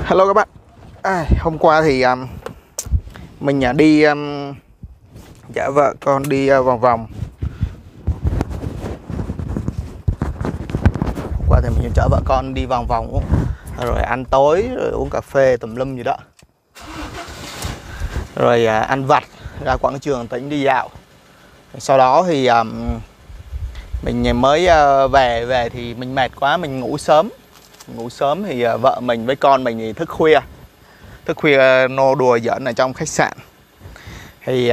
Hello các bạn. Hôm qua thì mình đi chở vợ con đi vòng vòng. Hôm qua thì mình chở vợ con đi vòng vòng rồi ăn tối rồi uống cà phê tùm lum gì đó. Rồi ăn vặt ra quảng trường tỉnh đi dạo. Sau đó thì mình mới về thì mình mệt quá, mình ngủ sớm. Ngủ sớm thì vợ mình với con mình thì thức khuya nô đùa giỡn ở trong khách sạn. Thì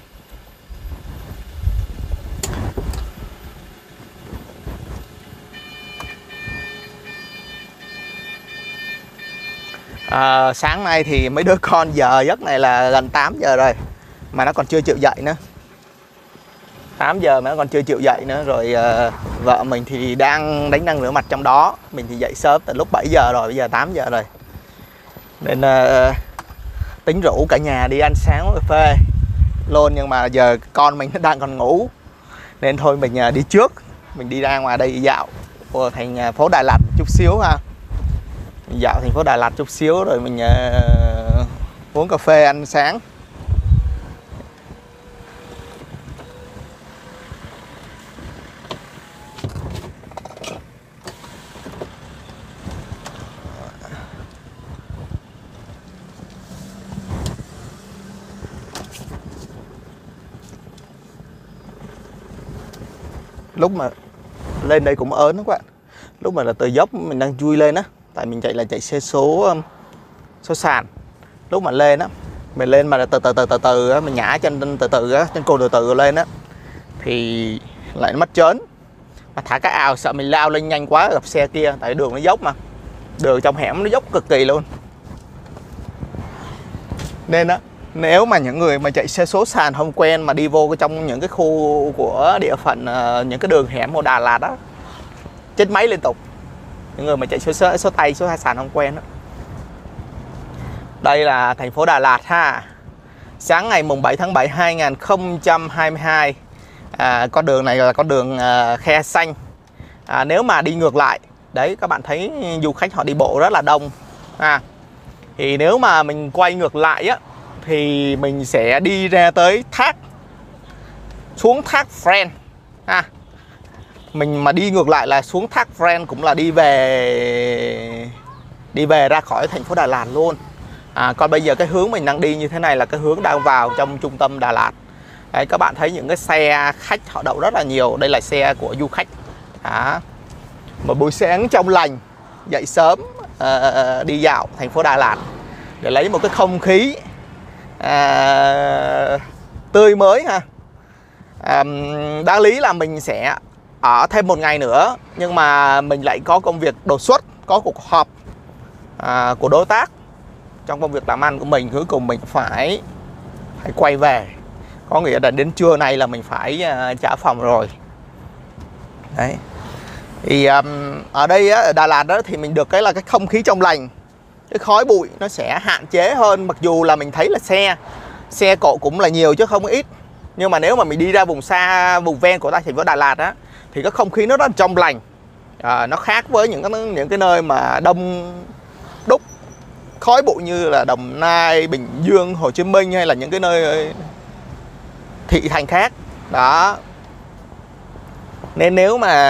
sáng nay thì mấy đứa con giờ giấc này là gần 8 giờ rồi mà nó còn chưa chịu dậy nữa. 8 giờ mà nó còn chưa chịu dậy nữa. Rồi vợ mình thì đang đánh răng rửa mặt trong đó. Mình thì dậy sớm từ lúc 7 giờ rồi, bây giờ 8 giờ rồi. Nên tính rủ cả nhà đi ăn sáng uống cà phê luôn. Nhưng mà giờ con mình nó đang còn ngủ. Nên thôi mình đi trước. Mình đi ra ngoài đây dạo thành phố Đà Lạt chút xíu ha. Mình dạo thành phố Đà Lạt chút xíu rồi mình uống cà phê ăn sáng. Lúc mà lên đây cũng ớn đó các bạn. Lúc mà là từ dốc mình đang chui lên á, tại mình chạy xe số sàn. Lúc mà lên á, mình lên mà từ từ á, mình nhả chân từ từ á, chân cồn từ từ lên á thì lại nó mất trớn. Mà thả cái ào sợ mình lao lên nhanh quá gặp xe kia, tại đường nó dốc mà. Đường trong hẻm nó dốc cực kỳ luôn. Nên á, nếu mà những người mà chạy xe số sàn không quen mà đi vô trong những cái khu của địa phận những cái đường hẻm của Đà Lạt đó, chết máy liên tục. Những người mà chạy số tay, số hai sàn không quen đó. Đây là thành phố Đà Lạt ha. Sáng ngày mùng 7 tháng 7 2022. Con đường này là con đường khe xanh. Nếu mà đi ngược lại, đấy các bạn thấy du khách họ đi bộ rất là đông. Thì nếu mà mình quay ngược lại á thì mình sẽ đi ra tới xuống thác Pren ha. Mình mà đi ngược lại là xuống thác Pren cũng là đi về ra khỏi thành phố Đà Lạt luôn. Còn bây giờ cái hướng mình đang đi như thế này là cái hướng đang vào trong trung tâm Đà Lạt. Đấy, các bạn thấy những cái xe khách họ đậu rất là nhiều. Đây là xe của du khách. Một buổi sáng trong lành, dậy sớm đi dạo thành phố Đà Lạt để lấy một cái không khí tươi mới ha. Đáng lý là mình sẽ ở thêm một ngày nữa, nhưng mà mình lại có công việc đột xuất, có cuộc họp của đối tác trong công việc làm ăn của mình. Cuối cùng mình phải quay về, có nghĩa là đến trưa nay là mình phải trả phòng rồi. Đấy. Thì ở đây ở Đà Lạt đó thì mình được cái là cái không khí trong lành, cái khói bụi nó sẽ hạn chế hơn. Mặc dù là mình thấy là xe cộ cũng là nhiều chứ không ít, nhưng mà nếu mà mình đi ra vùng xa, vùng ven của thành phố Đà Lạt á thì cái không khí nó rất là trong lành. Nó khác với những cái nơi mà đông đúc khói bụi như là Đồng Nai, Bình Dương, Hồ Chí Minh hay là những cái nơi thị thành khác đó. Nên nếu mà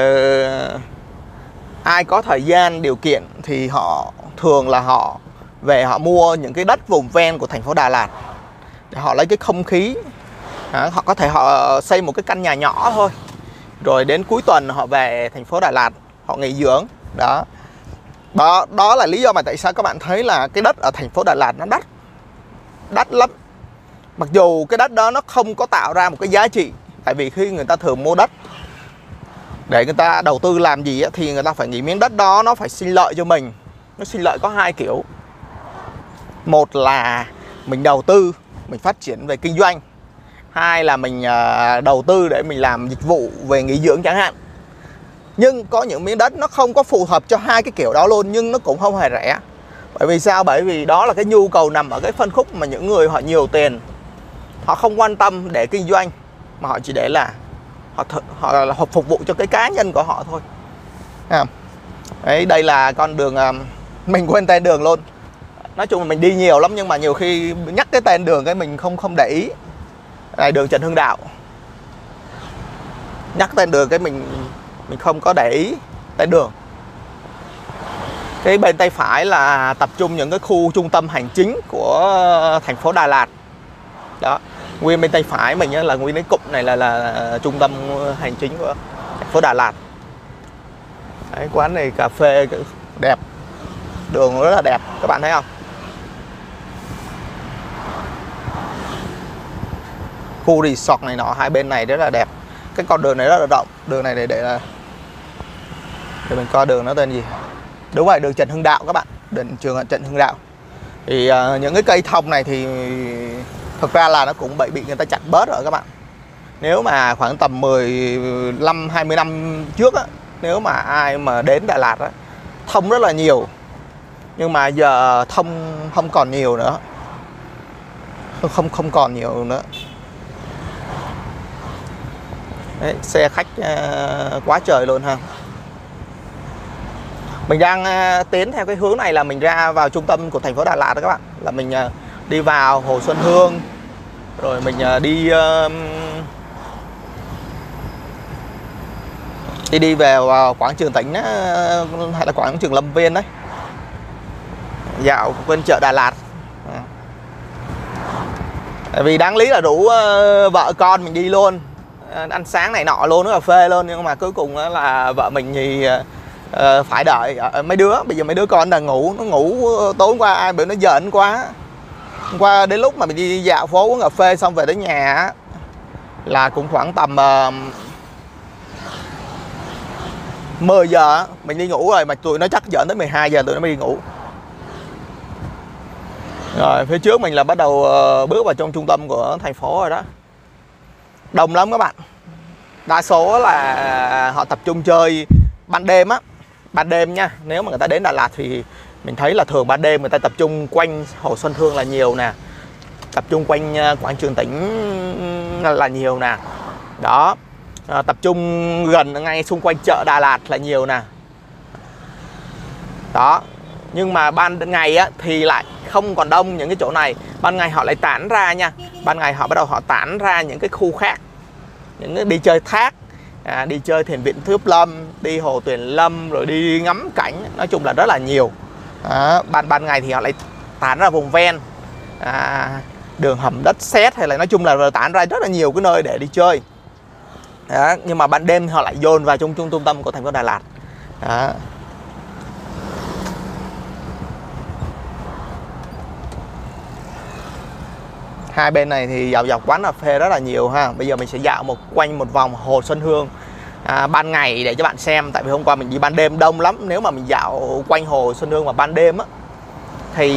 ai có thời gian điều kiện thì họ thường là họ về họ mua những cái đất vùng ven của thành phố Đà Lạt để họ lấy cái không khí. Họ có thể họ xây một cái căn nhà nhỏ thôi, rồi đến cuối tuần họ về thành phố Đà Lạt họ nghỉ dưỡng đó. Đó là lý do mà tại sao các bạn thấy là cái đất ở thành phố Đà Lạt nó đắt lắm. Mặc dù cái đất đó nó không có tạo ra một cái giá trị. Tại vì khi người ta thường mua đất để người ta đầu tư làm gì á, thì người ta phải nghĩ miếng đất đó nó phải sinh lợi cho mình. Nó sinh lợi có hai kiểu. Một là mình đầu tư, mình phát triển về kinh doanh. Hai là mình đầu tư để mình làm dịch vụ về nghỉ dưỡng chẳng hạn. Nhưng có những miếng đất nó không có phù hợp cho hai cái kiểu đó luôn, nhưng nó cũng không hề rẻ. Bởi vì sao? Bởi vì đó là cái nhu cầu nằm ở cái phân khúc mà những người họ nhiều tiền, họ không quan tâm để kinh doanh, mà họ chỉ để là họ phục vụ cho cái cá nhân của họ thôi. Đấy, đây là con đường mình quên tên đường luôn. Nói chung là mình đi nhiều lắm nhưng mà nhiều khi nhắc cái tên đường cái mình không để ý. Này đường Trần Hưng Đạo. Nhắc tên đường cái mình không có để ý tên đường. Cái bên tay phải là tập trung những cái khu trung tâm hành chính của thành phố Đà Lạt. Đó, nguyên bên tay phải mình là nguyên cái cụm này là trung tâm hành chính của thành phố Đà Lạt. Đấy, quán này cà phê đẹp, đường rất là đẹp, các bạn thấy không? Khu resort này nọ hai bên này rất là đẹp. Cái con đường này rất là rộng, đường này để mình coi đường nó tên gì. Đúng rồi, đường Trần Hưng Đạo các bạn, đường trường Trần Hưng Đạo. Thì những cái cây thông này thì thực ra là nó cũng bị người ta chặt bớt rồi các bạn. Nếu mà khoảng tầm 15-20 năm trước á, nếu mà ai mà đến Đà Lạt á, thông rất là nhiều. Nhưng mà giờ thông không còn nhiều nữa. Không còn nhiều nữa. Đấy, xe khách quá trời luôn ha. Mình đang tiến theo cái hướng này là mình ra vào trung tâm của thành phố Đà Lạt đó các bạn. Là mình đi vào Hồ Xuân Hương. Rồi mình đi về quảng trường Tỉnh hay là quảng trường Lâm Viên đấy. Dạo quên chợ Đà Lạt. Tại vì đáng lý là rủ vợ con mình đi luôn, ăn sáng này nọ luôn, cà phê luôn. Nhưng mà cuối cùng là vợ mình thì phải đợi mấy đứa. Bây giờ mấy đứa con đang ngủ. Nó ngủ tối hôm qua ai biểu nó giỡn quá. Hôm qua đến lúc mà mình đi dạo phố uống cà phê xong về tới nhà là cũng khoảng tầm 10 giờ mình đi ngủ rồi. Mà tụi nó chắc giỡn tới 12 giờ tụi nó mới đi ngủ. Rồi phía trước mình là bắt đầu bước vào trong trung tâm của thành phố rồi đó. Đông lắm các bạn. Đa số là họ tập trung chơi ban đêm á. Ban đêm nha. Nếu mà người ta đến Đà Lạt thì mình thấy là thường ban đêm người ta tập trung quanh Hồ Xuân Hương là nhiều nè. Tập trung quanh quảng trường Tỉnh là nhiều nè. Đó. Tập trung gần ngay xung quanh chợ Đà Lạt là nhiều nè. Đó. Nhưng mà ban ngày á, thì lại không còn đông những cái chỗ này. Ban ngày họ lại tản ra nha. Ban ngày họ bắt đầu tản ra những cái khu khác. Những cái đi chơi thác, đi chơi thiền viện Thước Lâm, đi hồ Tuyền Lâm, rồi đi ngắm cảnh. Nói chung là rất là nhiều. Ban ngày thì họ lại tản ra vùng ven, đường hầm đất sét, hay là nói chung là tản ra rất là nhiều cái nơi để đi chơi. Đó, nhưng mà ban đêm họ lại dồn vào trung tâm của thành phố Đà Lạt. Đó. Hai bên này thì dọc quán cà phê rất là nhiều ha. Bây giờ mình sẽ dạo quanh một vòng Hồ Xuân Hương ban ngày để cho bạn xem. Tại vì hôm qua mình đi ban đêm đông lắm. Nếu mà mình dạo quanh Hồ Xuân Hương mà ban đêm á thì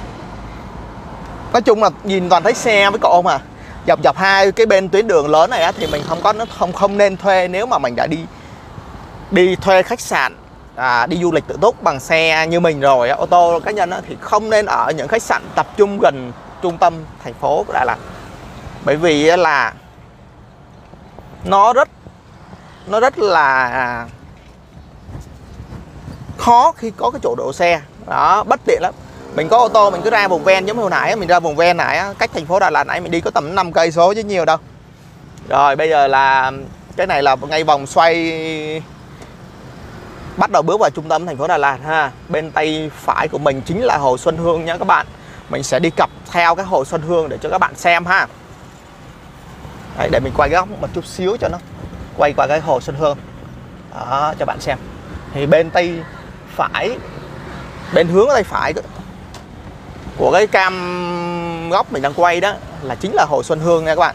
nói chung là nhìn toàn thấy xe với cộ mà. Dọc hai cái bên tuyến đường lớn này á, thì mình không nên thuê. Nếu mà mình đã đi thuê khách sạn, đi du lịch tự túc bằng xe như mình rồi, ô tô cá nhân á, thì không nên ở những khách sạn tập trung gần trung tâm thành phố của Đà Lạt. Bởi vì là nó rất là khó khi có cái chỗ đỗ xe. Đó, bất tiện lắm. Mình có ô tô mình cứ ra vùng ven, giống hồi nãy mình ra vùng ven này cách thành phố Đà Lạt nãy mình đi có tầm 5 cây số chứ nhiều đâu. Rồi bây giờ là cái này là ngay vòng xoay bắt đầu bước vào trung tâm thành phố Đà Lạt ha. Bên tay phải của mình chính là Hồ Xuân Hương nha các bạn. Mình sẽ đi cặp theo cái Hồ Xuân Hương để cho các bạn xem ha. Đấy, để mình quay góc một chút xíu cho nó quay qua cái Hồ Xuân Hương. Đó, cho bạn xem. Thì bên tay phải, bên hướng tay phải của cái cam góc mình đang quay đó là chính là Hồ Xuân Hương nha các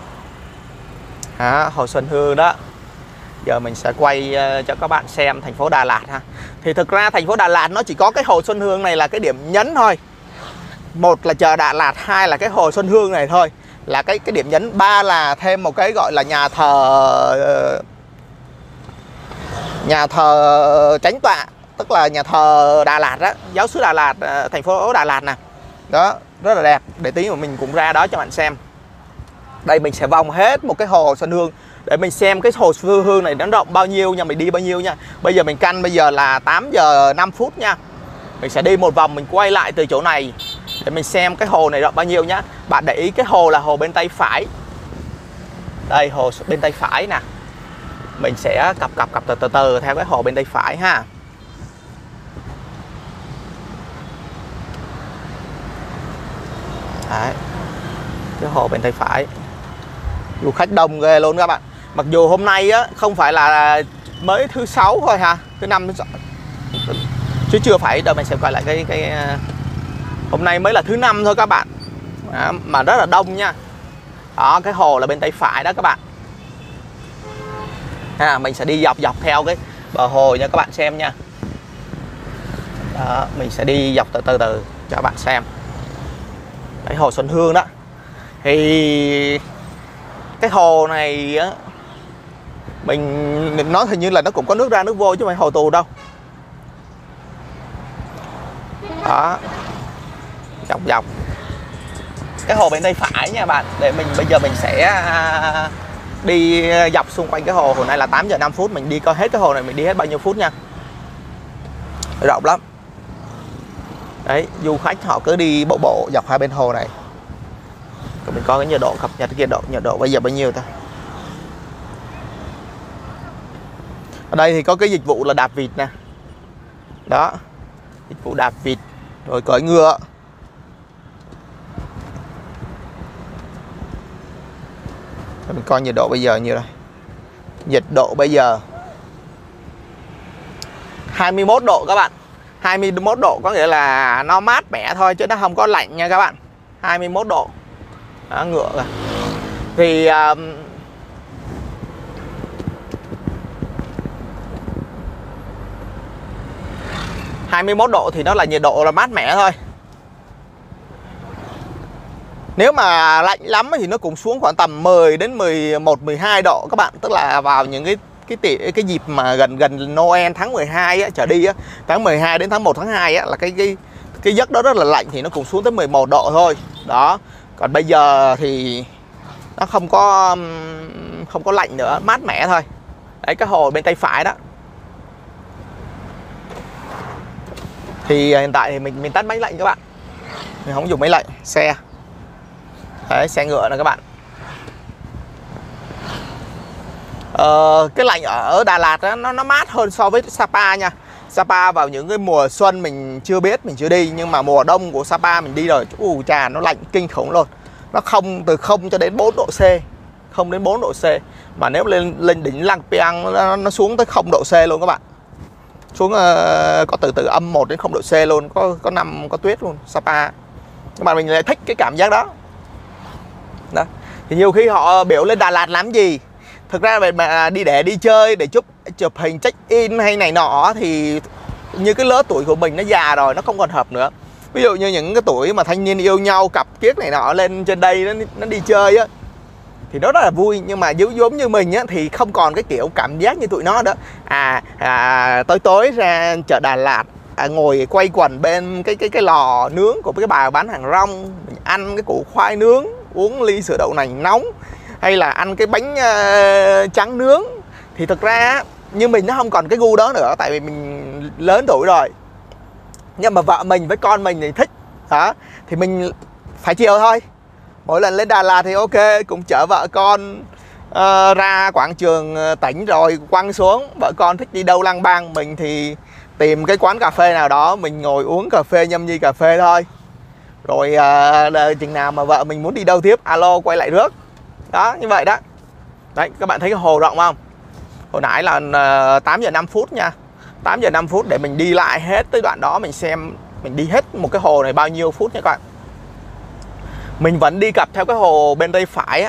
bạn. Hồ Xuân Hương đó. Giờ mình sẽ quay cho các bạn xem thành phố Đà Lạt ha. Thì thực ra thành phố Đà Lạt nó chỉ có cái Hồ Xuân Hương này là cái điểm nhấn thôi. Một là chợ Đà Lạt, hai là cái Hồ Xuân Hương này thôi là cái điểm nhấn. Ba là thêm một cái gọi là nhà thờ Chánh Tọa, tức là nhà thờ Đà Lạt đó, giáo xứ Đà Lạt, thành phố Đà Lạt nè. Đó, rất là đẹp. Để tí mà mình cũng ra đó cho bạn xem. Đây mình sẽ vòng hết một cái Hồ Xuân Hương để mình xem cái Hồ Xuân Hương này nó rộng bao nhiêu nha, mình đi bao nhiêu nha. Bây giờ mình canh bây giờ là 8 giờ 5 phút nha. Mình sẽ đi một vòng, mình quay lại từ chỗ này để mình xem cái hồ này rộng bao nhiêu nhá. Bạn để ý cái hồ là hồ bên tay phải. Đây, hồ bên tay phải nè. Mình sẽ cặp từ từ theo cái hồ bên tay phải ha. Đấy, cái hồ bên tay phải. Du khách đông ghê luôn các bạn. Mặc dù hôm nay á không phải là mới thứ 6 thôi ha, thứ 5 chứ chưa phải đâu. Mình sẽ quay lại cái hôm nay mới là thứ 5 thôi các bạn. Mà rất là đông nha. Đó, cái hồ là bên tay phải đó các bạn. Mình sẽ đi dọc theo cái bờ hồ nha các bạn xem nha. Đó, mình sẽ đi dọc từ cho các bạn xem. Cái hồ Xuân Hương đó. Thì cái hồ này á, mình nói hình như là nó cũng có nước ra nước vô chứ không phải hồ tù đâu. Đó, dọc cái hồ bên tay phải nha bạn. Để bây giờ mình sẽ đi dọc xung quanh cái hồ. Hồi nay là 8 giờ 5 phút, mình đi coi hết cái hồ này mình đi hết bao nhiêu phút nha. Rộng lắm. Đấy, du khách họ cứ đi bộ dọc hai bên hồ này. Còn mình coi cái nhiệt độ cập nhật cái nhiệt độ bây giờ bao nhiêu ta. Ở đây thì có cái dịch vụ là đạp vịt nè. Đó, dịch vụ đạp vịt rồi cưỡi ngựa. Mình coi nhiệt độ bây giờ nhiêu đây. Nhiệt độ bây giờ 21 độ các bạn. 21 độ có nghĩa là nó mát mẻ thôi chứ nó không có lạnh nha các bạn. 21 độ. Đó, ngựa kìa. Thì 21 độ thì nó là nhiệt độ là mát mẻ thôi. Nếu mà lạnh lắm thì nó cũng xuống khoảng tầm 10 đến 11, 12 độ các bạn. Tức là vào những cái dịp mà gần Noel tháng 12 á, trở đi á, tháng 12 đến tháng 1 tháng 2 á, là cái giấc đó rất là lạnh thì nó cũng xuống tới 11 độ thôi. Đó. Còn bây giờ thì nó không có lạnh nữa, mát mẻ thôi. Đấy, cái hồ bên tay phải đó. Thì hiện tại thì mình tắt máy lạnh các bạn. Mình không dùng máy lạnh xe. Đấy, xe ngựa nè các bạn. Cái lạnh ở Đà Lạt đó, nó mát hơn so với Sapa nha. Sapa vào những cái mùa xuân mình chưa biết, mình chưa đi. Nhưng mà mùa đông của Sapa mình đi rồi. Chà, nó lạnh kinh khủng luôn. Nó từ 0 cho đến 4 độ C. 0 đến 4 độ C. Mà nếu lên đỉnh Lang Biang nó xuống tới 0 độ C luôn các bạn. Xuống có từ âm 1 đến 0 độ C luôn. Có tuyết luôn Sapa. Nhưng mà mình lại thích cái cảm giác đó. Đó. Thì nhiều khi họ biểu lên Đà Lạt làm gì. Thực ra mà để đi chơi, để chụp hình check in hay này nọ thì như cái lứa tuổi của mình nó già rồi, nó không còn hợp nữa. Ví dụ như những cái tuổi mà thanh niên yêu nhau, cặp kiết này nọ lên trên đây nó đi chơi á, thì nó rất là vui. Nhưng mà giống như mình á, thì không còn cái kiểu cảm giác như tụi nó đó. Tối ra chợ Đà Lạt, ngồi quay quần bên cái lò nướng của cái bà bán hàng rong, mình ăn cái củ khoai nướng, uống ly sữa đậu nành nóng, hay là ăn cái bánh trắng nướng. Thì thực ra như mình nó không còn cái gu đó nữa, tại vì mình lớn tuổi rồi. Nhưng mà vợ mình với con mình thì thích đó, thì mình phải chiều thôi. Mỗi lần lên Đà Lạt thì ok, cũng chở vợ con ra quảng trường tỉnh rồi quăng xuống. Vợ con thích đi đâu lang bang, mình thì tìm cái quán cà phê nào đó, mình ngồi uống cà phê, nhâm nhi cà phê thôi. Rồi chừng nào mà vợ mình muốn đi đâu tiếp, alo quay lại rước. Đó, như vậy đó. Đấy, các bạn thấy cái hồ rộng không? Hồi nãy là 8 giờ 5 phút nha. 8 giờ 5 phút để mình đi lại hết tới đoạn đó, mình xem mình đi hết một cái hồ này bao nhiêu phút nha các bạn. Mình vẫn đi cặp theo cái hồ bên tay phải á.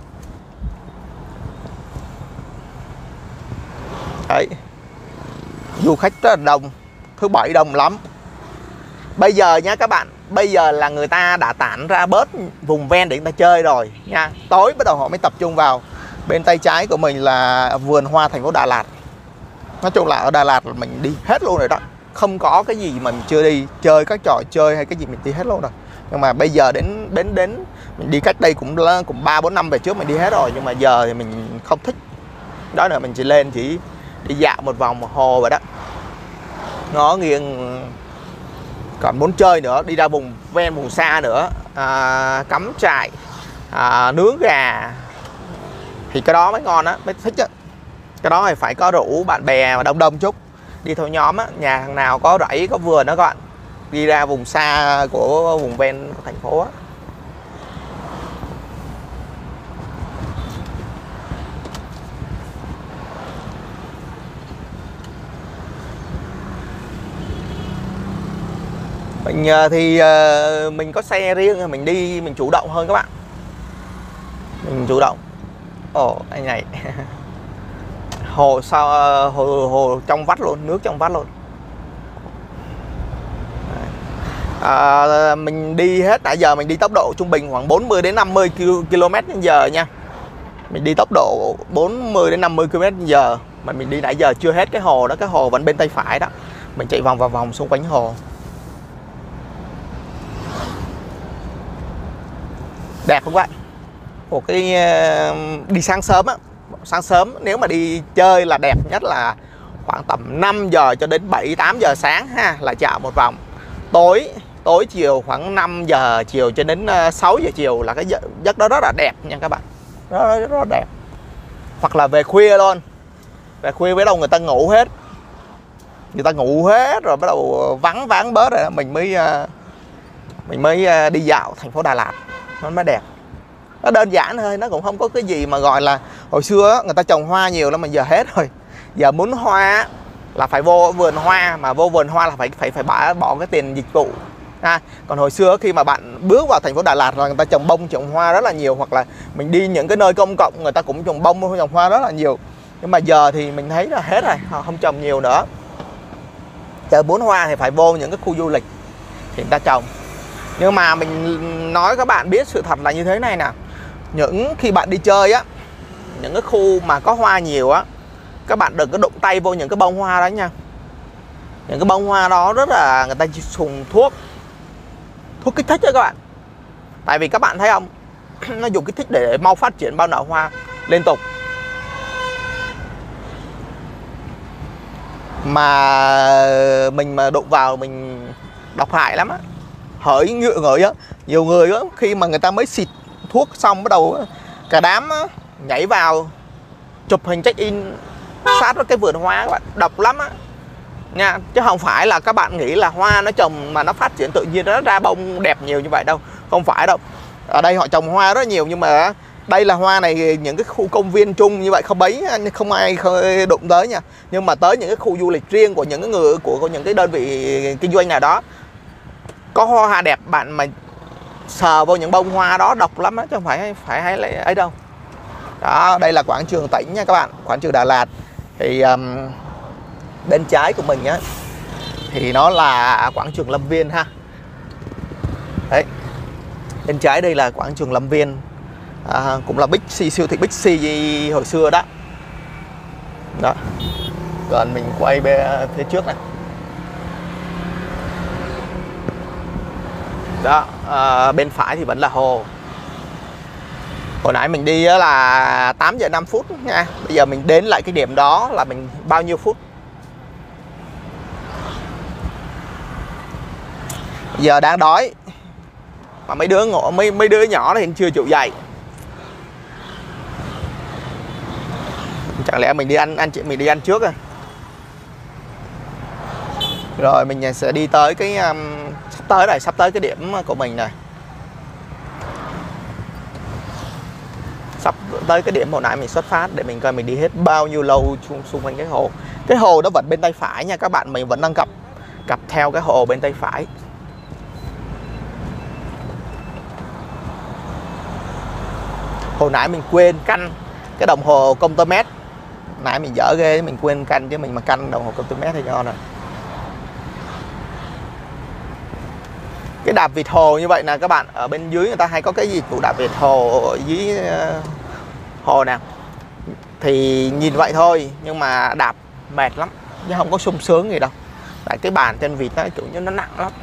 Đấy. Du khách rất là đông. Thứ bảy đông lắm. Bây giờ nha các bạn, bây giờ là người ta đã tản ra bớt vùng ven để người ta chơi rồi nha. Tối bắt đầu họ mới tập trung vào. Bên tay trái của mình là vườn hoa thành phố Đà Lạt. Nói chung là ở Đà Lạt là mình đi hết luôn rồi đó. Không có cái gì mà mình chưa đi, chơi các trò chơi hay cái gì mình đi hết luôn rồi. Nhưng mà bây giờ đến mình đi cách đây cũng 3-4 năm về trước mình đi hết rồi. Nhưng mà giờ thì mình không thích. Đó là mình chỉ lên chỉ đi dạo một vòng một hồ vậy đó. Ngó nghiêng Còn muốn chơi nữa, đi ra vùng ven vùng xa nữa, cắm trại, nướng gà thì cái đó mới ngon á, mới thích á. Cái đó thì phải có rủ bạn bè và đông đông chút, đi theo nhóm á, nhà thằng nào có rẫy có vườn đó các bạn, đi ra vùng xa của vùng ven của thành phố á. Mình thì mình có xe riêng, mình đi mình chủ động hơn các bạn, mình chủ động. Ồ anh này hồ sao hồ trong vắt luôn, nước trong vắt luôn. Mình đi hết nãy giờ mình đi tốc độ trung bình khoảng 40 đến 50 km/h nha. Mình đi tốc độ 40 đến 50 km/h mà mình đi nãy giờ chưa hết cái hồ đó, cái hồ vẫn bên tay phải đó. Mình chạy vòng vào vòng xung quanh hồ. Đẹp không bạn? Một cái đi sáng sớm á, sáng sớm nếu mà đi chơi là đẹp nhất là khoảng tầm 5 giờ cho đến 7-8 giờ sáng ha, là dạo một vòng. Tối chiều khoảng 5 giờ chiều cho đến 6 giờ chiều là cái giấc đó rất là đẹp nha các bạn, rất là đẹp. Hoặc là về khuya luôn, về khuya bắt đầu người ta ngủ hết, rồi bắt đầu vắng bớt rồi mình mới đi dạo thành phố Đà Lạt, nó mới đẹp. Nó đơn giản thôi, nó cũng không có cái gì mà gọi là hồi xưa người ta trồng hoa nhiều lắm mà giờ hết rồi. Giờ muốn hoa là phải vô vườn hoa, mà vô vườn hoa là phải bỏ cái tiền dịch vụ. Còn hồi xưa khi mà bạn bước vào thành phố Đà Lạt là người ta trồng bông trồng hoa rất là nhiều, hoặc là mình đi những cái nơi công cộng người ta cũng trồng bông trồng hoa rất là nhiều. Nhưng mà giờ thì mình thấy là hết rồi, họ không trồng nhiều nữa. Giờ muốn hoa thì phải vô những cái khu du lịch thì người ta trồng. Nhưng mà mình nói các bạn biết sự thật là như thế này nè, những khi bạn đi chơi á, những cái khu mà có hoa nhiều á, các bạn đừng có đụng tay vô những cái bông hoa đó nha. Những cái bông hoa đó rất là người ta dùng thuốc kích thích đó các bạn. Tại vì các bạn thấy không, nó dùng kích thích để mau phát triển bao nở hoa liên tục. Mà mình mà đụng vào mình độc hại lắm á, hỡi ngửi á. Nhiều người á, khi mà người ta mới xịt thuốc xong bắt đầu cả đám á, nhảy vào chụp hình check in sát với cái vườn hoa các bạn, độc lắm á nha. Chứ không phải là các bạn nghĩ là hoa nó trồng mà nó phát triển tự nhiên nó ra bông đẹp nhiều như vậy đâu, không phải đâu. Ở đây họ trồng hoa rất nhiều, nhưng mà đây là hoa này những cái khu công viên chung như vậy không ai đụng tới nha. Nhưng mà tới những cái khu du lịch riêng của những người của những cái đơn vị kinh doanh nào đó có hoa đẹp, bạn mà sờ vô những bông hoa đó độc lắm á, chứ không phải hay ấy đâu. Đó, đây là quảng trường Tỉnh nha các bạn, quảng trường Đà Lạt. Thì bên trái của mình á thì nó là quảng trường Lâm Viên ha. Đấy, bên trái đây là quảng trường Lâm Viên, cũng là Bixi, siêu thị Bixi hồi xưa đó. Đó, rồi mình quay bên phía trước này. Đó, bên phải thì vẫn là hồ. Hồi nãy mình đi là 8 giờ 5 phút nha. Bây giờ mình đến lại cái điểm đó là mình bao nhiêu phút. Giờ đang đói mà mấy đứa nhỏ thì chưa chịu dậy. Chẳng lẽ mình đi mình đi ăn trước à? Rồi mình sẽ đi tới cái sắp tới cái điểm của mình này. Sắp tới cái điểm hồi nãy mình xuất phát để mình coi mình đi hết bao nhiêu lâu xung quanh cái hồ. Cái hồ nó vẫn bên tay phải nha các bạn, mình vẫn đang cặp theo cái hồ bên tay phải. Hồi nãy mình quên canh cái đồng hồ công tơ mét. Nãy mình dở ghê, mình quên canh, chứ mình mà canh đồng hồ công tơ mét thì ngon rồi. Cái đạp vịt hồ như vậy nè các bạn, ở bên dưới người ta hay có cái dịch vụ đạp vịt hồ ở dưới hồ nè. Thì nhìn vậy thôi nhưng mà đạp mệt lắm, chứ không có sung sướng gì đâu. Tại cái bàn trên vịt nó kiểu như nó nặng lắm.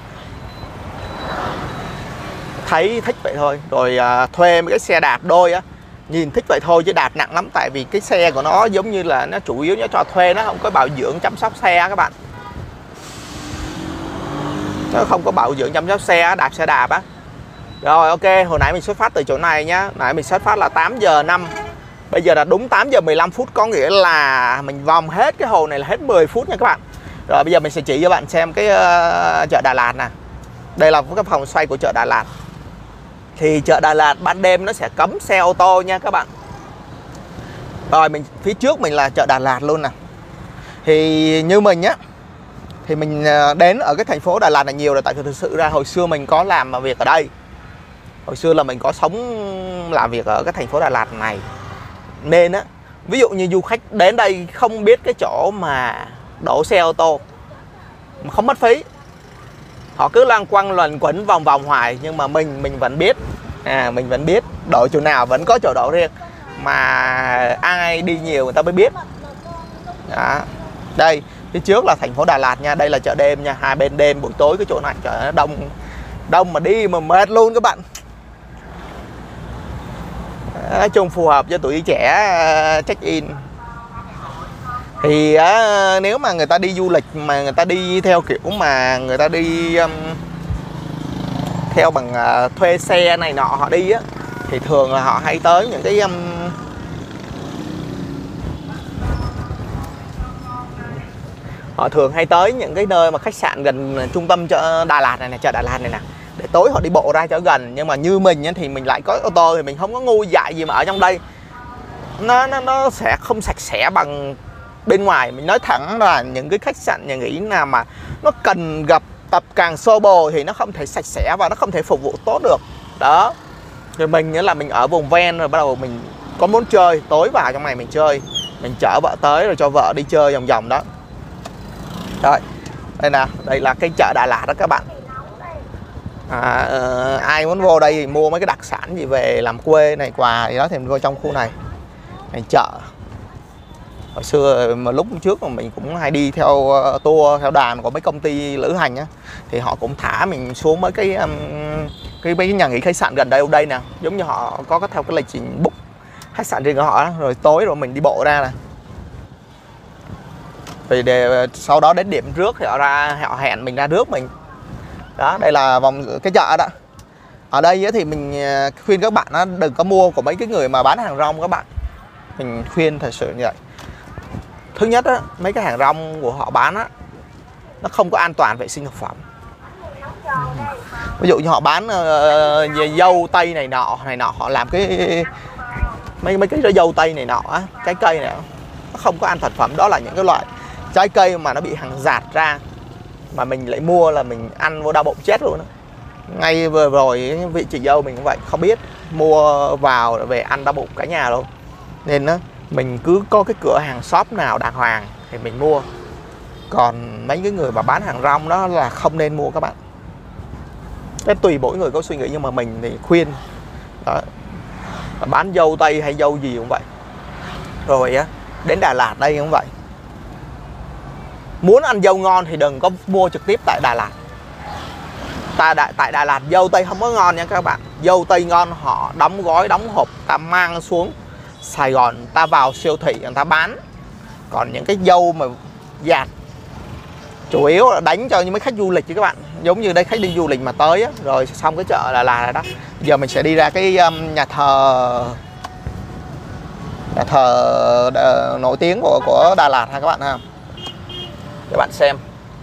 Thấy thích vậy thôi. Rồi thuê mấy cái xe đạp đôi á, nhìn thích vậy thôi chứ đạp nặng lắm. Tại vì cái xe của nó giống như là nó chủ yếu nó cho thuê, nó không có bảo dưỡng chăm sóc xe các bạn. nó không có bảo dưỡng chăm sóc xe, đạp xe đạp á. Rồi ok, hồi nãy mình xuất phát từ chỗ này nhá. Nãy mình xuất phát là 8 giờ 5. Bây giờ là đúng 8 giờ 15 phút, có nghĩa là mình vòng hết cái hồ này là hết 10 phút nha các bạn. Rồi bây giờ mình sẽ chỉ cho bạn xem cái chợ Đà Lạt nè. Đây là cái vòng xoay của chợ Đà Lạt. Thì chợ Đà Lạt ban đêm nó sẽ cấm xe ô tô nha các bạn. Rồi phía trước mình là chợ Đà Lạt luôn nè. Thì như mình á, thì mình đến ở cái thành phố Đà Lạt này nhiều rồi. Tại vì thực sự ra hồi xưa mình có làm việc ở đây. Hồi xưa là mình có sống làm việc ở cái thành phố Đà Lạt này. Nên á, ví dụ như du khách đến đây không biết cái chỗ mà đổ xe ô tô mà không mất phí, họ cứ loanh quanh luẩn quẩn vòng vòng hoài. Nhưng mà mình vẫn biết, mình vẫn biết đổ chỗ nào vẫn có chỗ đổ riêng, mà ai đi nhiều người ta mới biết. Đó. Đây phía trước là thành phố Đà Lạt nha. Đây là chợ đêm nha. Hai bên đêm buổi tối cái chỗ này trời nó đông mà đi mà mệt luôn các bạn. Nói chung phù hợp cho tuổi trẻ check in. Thì nếu mà người ta đi du lịch mà người ta đi theo kiểu mà người ta đi theo bằng thuê xe này nọ họ đi á, thì thường là họ hay tới những cái họ thường hay tới những cái nơi mà khách sạn gần trung tâm chợ Đà Lạt này nè, chợ Đà Lạt này nè, để tối họ đi bộ ra cho gần. Nhưng mà như mình thì mình lại có ô tô thì mình không có ngu dại gì mà ở trong đây nó sẽ không sạch sẽ bằng bên ngoài. Mình nói thẳng là những cái khách sạn nhà nghỉ nào mà nó cần gặp tập càng xô bồ thì nó không thể sạch sẽ và nó không thể phục vụ tốt được. Đó. Rồi mình nghĩa là mình ở vùng ven rồi bắt đầu mình có muốn chơi, tối vào trong này mình chơi, mình chở vợ tới rồi cho vợ đi chơi vòng vòng đó. Rồi, đây nè, đây là cái chợ Đà Lạt đó các bạn. Ai muốn vô đây thì mua mấy cái đặc sản gì về làm quê này, quà gì đó thì mình vô trong khu này chợ. Hồi xưa mà lúc trước mà mình cũng hay đi theo tour, theo đoàn của mấy công ty lữ hành á, thì họ cũng thả mình xuống mấy cái nhà nghỉ khách sạn gần đây nè. Giống như họ có theo cái lịch trình book khách sạn riêng của họ đó. Rồi tối rồi mình đi bộ ra nè. Vì sau đó đến điểm rước thì họ hẹn mình ra rước mình. Đó, đây là vòng cái chợ đó. Ở đây thì mình khuyên các bạn đừng có mua của mấy cái người mà bán hàng rong các bạn. Mình khuyên thật sự như vậy. Thứ nhất á, mấy cái hàng rong của họ bán á, nó không có an toàn vệ sinh thực phẩm. Ví dụ như họ bán dâu tây này nọ họ làm mấy cái dâu tây này nọ á, trái cây này nó không có an toàn thực phẩm. Đó là những cái loại trái cây mà nó bị hàng dạt ra mà mình lại mua là mình ăn vô đau bụng chết luôn đó. Ngay vừa rồi vị chị dâu mình cũng vậy, không biết mua vào về ăn đau bụng cả nhà luôn. Nên á, mình cứ có cái cửa hàng shop nào đàng hoàng thì mình mua. Còn mấy cái người mà bán hàng rong đó là không nên mua các bạn. Cái tùy mỗi người có suy nghĩ, nhưng mà mình thì khuyên đó, bán dâu tây hay dâu gì cũng vậy. Rồi á, đến Đà Lạt đây cũng vậy. Muốn ăn dâu ngon thì đừng có mua trực tiếp tại Đà Lạt. Tại Đà Lạt dâu tây không có ngon nha các bạn. Dâu tây ngon họ đóng gói, đóng hộp, ta mang xuống Sài Gòn, ta vào siêu thị người ta bán. Còn những cái dâu mà dạt chủ yếu là đánh cho những mấy khách du lịch chứ các bạn. Giống như đây khách đi du lịch mà tới á, rồi xong cái chợ Đà Lạt rồi đó. Giờ mình sẽ đi ra cái nhà thờ nổi tiếng của Đà Lạt ha các bạn ha. Các bạn xem.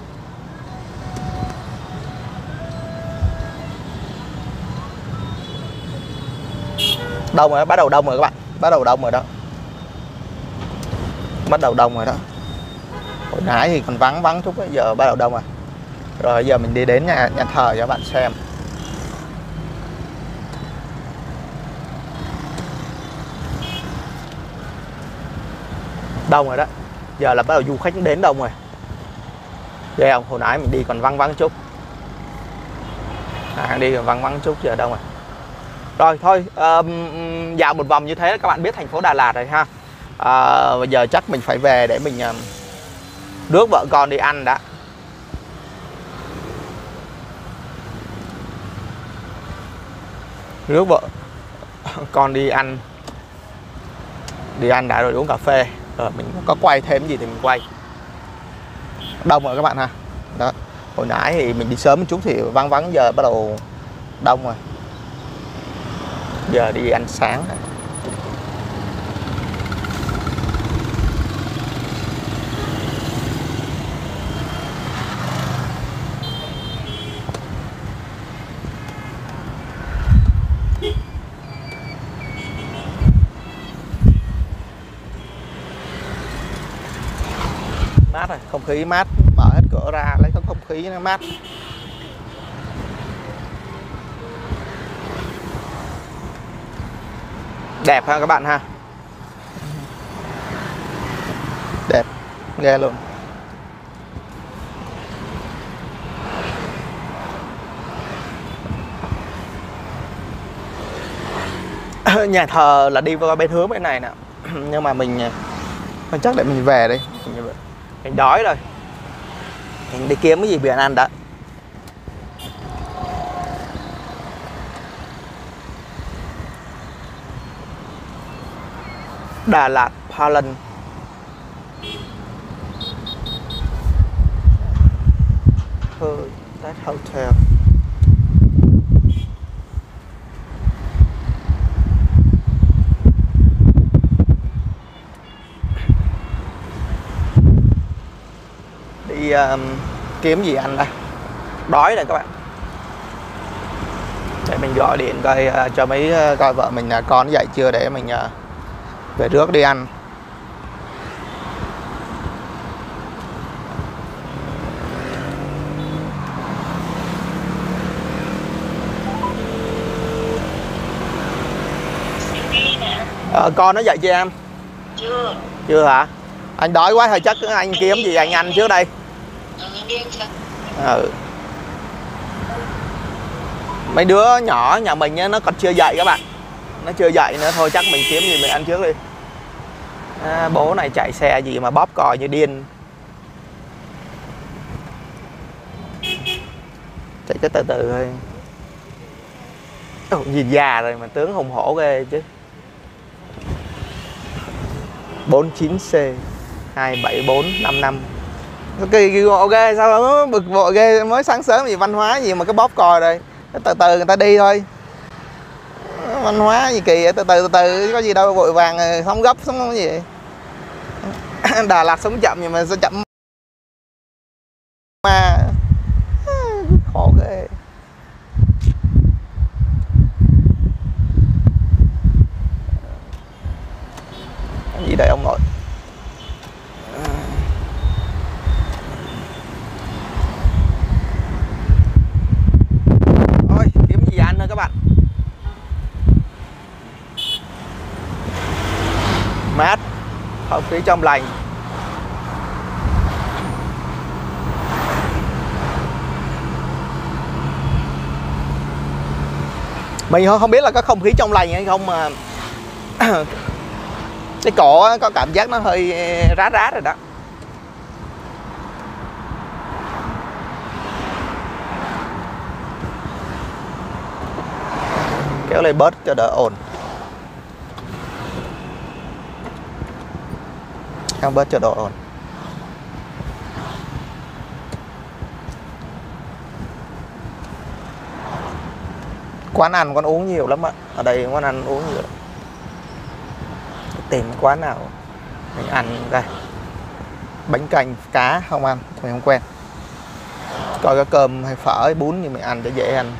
Đông rồi, bắt đầu đông rồi các bạn. Bắt đầu đông rồi đó. Bắt đầu đông rồi đó. Hồi nãy thì còn vắng chút ấy, giờ bắt đầu đông rồi. Rồi giờ mình đi đến nhà thờ cho các bạn xem. Đông rồi đó. Giờ là bắt đầu du khách đến đông rồi. Ghê không? Hồi nãy mình đi còn vắng chút. Đi còn vắng chút, giờ đông rồi. Rồi thôi, dạo một vòng như thế các bạn biết thành phố Đà Lạt rồi ha. Bây giờ chắc mình phải về để mình rước vợ con đi ăn đã. Rước vợ con đi ăn đã rồi uống cà phê. Rồi mình có quay thêm gì thì mình quay. Đông rồi các bạn ha. Đó. Hồi nãy thì mình đi sớm một chút thì vắng vắng, giờ bắt đầu đông rồi. Giờ đi ăn sáng rồi. Mát rồi, không khí mát, mở hết cửa ra lấy cái không khí nó mát. Đẹp ha các bạn ha. Đẹp ghê luôn. Nhà thờ là đi vào bên hướng bên này nè. Nhưng mà mình chắc để mình về đi. Mình đói rồi. Mình đi kiếm cái gì biển ăn đã. Đà Lạt Palace that hotel. Đi kiếm gì ăn đây. Đói rồi các bạn. Để mình gọi điện coi cho mấy coi vợ mình là con dậy chưa để mình về trước đi ăn. Con nó dậy chưa em? Chưa. Chưa hả? Anh đói quá thôi chắc anh kiếm gì anh ăn trước đây. Mấy đứa nhỏ nhà mình nó còn chưa dậy các bạn. Nó chưa dậy nữa, thôi chắc mình kiếm gì mình ăn trước đi. Bố này chạy xe gì mà bóp còi như điên. Chạy cái từ từ thôi. Nhìn già rồi mà tướng hùng hổ ghê chứ. 49C 27455. Ok sao nó bực bội ghê, mới sáng sớm gì văn hóa gì mà cái bóp còi rồi. Từ từ người ta đi thôi. Văn hóa gì kỳ vậy, từ từ có gì đâu vội vàng, không gấp sống cái gì. Đà Lạt sống chậm nhưng mà sao chậm mà khổ ghê. Cái gì đây ông nội. Thôi kiếm gì ăn thôi các bạn. Mát, không khí trong lành. Mình không biết là có không khí trong lành hay không mà cái cổ có cảm giác nó hơi rát rát rồi đó. Kéo lên bớt cho đỡ ồn. Kéo bớt cho đỡ ồn. Quán ăn quán uống nhiều lắm ạ. Ở đây quán ăn uống nhiều lắm. Tìm quán nào mình ăn đây. Bánh canh cá không ăn, mình không quen. Coi cái cơm hay phở hay bún thì mình ăn để dễ ăn.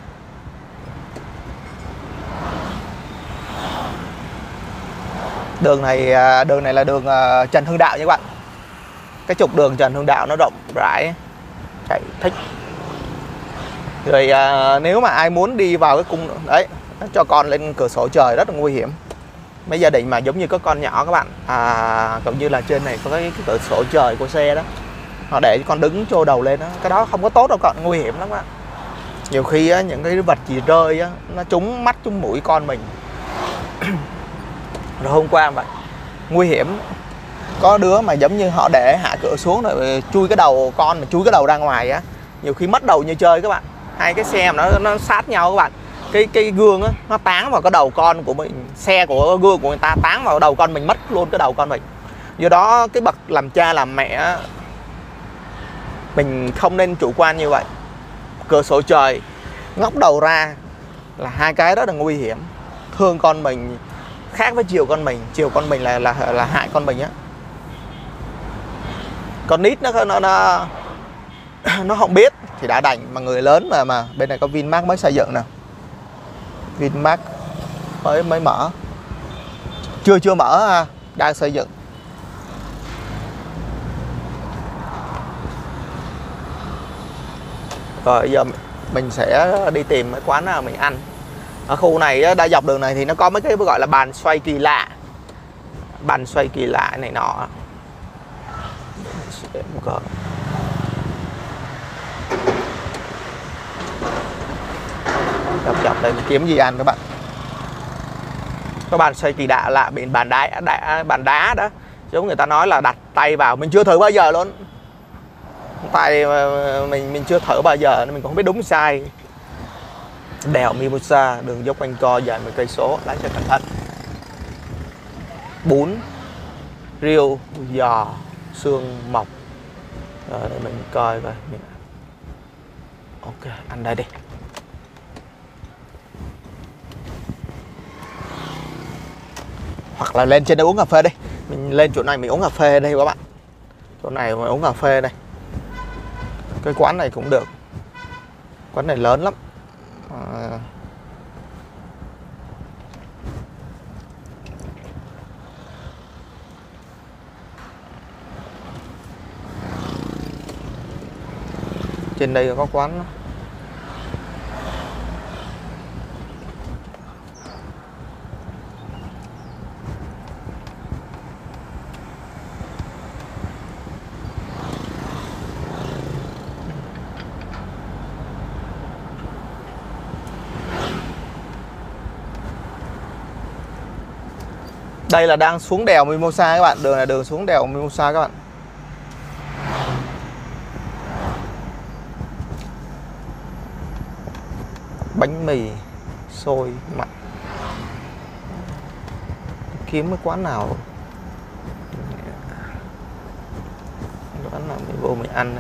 Đường này là đường Trần Hưng Đạo nha các bạn. Cái trục đường Trần Hưng Đạo nó rộng rãi, chạy thích. Rồi nếu mà ai muốn đi vào cái cung đấy, cho con lên cửa sổ trời rất là nguy hiểm. Mấy gia đình mà giống như có con nhỏ các bạn, cũng như là trên này có cái cửa sổ trời của xe đó, họ để con đứng trô đầu lên đó, cái đó không có tốt đâu con, nguy hiểm lắm á. Nhiều khi á, những cái vật gì rơi á, nó trúng mắt trúng mũi con mình. Rồi hôm qua vậy nguy hiểm, có đứa mà giống như họ để hạ cửa xuống rồi chui cái đầu con, mà chui cái đầu ra ngoài á, nhiều khi mất đầu như chơi các bạn. Hai cái xe mà nó sát nhau các bạn, cái gương á nó táng vào cái đầu con của mình, xe của gương của người ta táng vào đầu con mình, mất luôn cái đầu con mình. Do đó cái bậc làm cha làm mẹ Mình không nên chủ quan như vậy. Cửa sổ trời ngóc đầu ra là hai cái rất là nguy hiểm. Thương con mình khác với chiều con mình. Chiều con mình là hại con mình á. Con nít nó không biết thì đã đành, mà người lớn mà bên này có Vinmart mới xây dựng nè. Vinmart mới mở. Chưa mở ha, đang xây dựng. Rồi giờ mình sẽ đi tìm cái quán nào mình ăn. Ở khu này đa dọc đường này thì nó có mấy cái gọi là bàn xoay kỳ lạ. Bàn xoay kỳ lạ này nọ. Dọc đây mình kiếm gì ăn các bạn. Các bàn xoay kỳ lạ bị bàn đá đó. Giống người ta nói là đặt tay vào, mình chưa thử bao giờ luôn. Tay mình chưa thử bao giờ nên mình cũng không biết đúng sai. Đèo Mimosa, đường dốc quanh co dài 10 cây số, lái xe cẩn thận. Bún, riêu, giò, xương mọc. Rồi để mình coi coi. Ok, ăn đây đi. Hoặc là lên trên đây uống cà phê đi. Mình lên chỗ này mình uống cà phê đây các bạn. Chỗ này mà uống cà phê đây. Cái quán này cũng được. Quán này lớn lắm. Trên đây có quán. Đây là đang xuống đèo Mimosa các bạn. Đường là đường xuống đèo Mimosa các bạn. Bánh mì xôi mặn. Kiếm cái quán nào mình vô mình ăn này.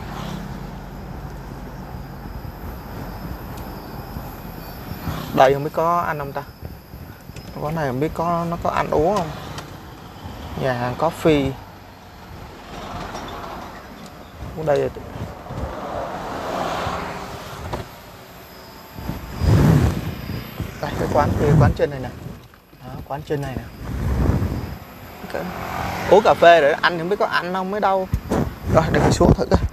Đây không biết có ăn không ta. Quán này không biết nó có ăn uống không. Nhà hàng coffee. Ở đây là... Đây cái quán trên này nè. Đó, quán trên này nè. Okay. Uống cà phê rồi ăn thì không biết có ăn không mới đâu. Rồi để mình xuống thử coi.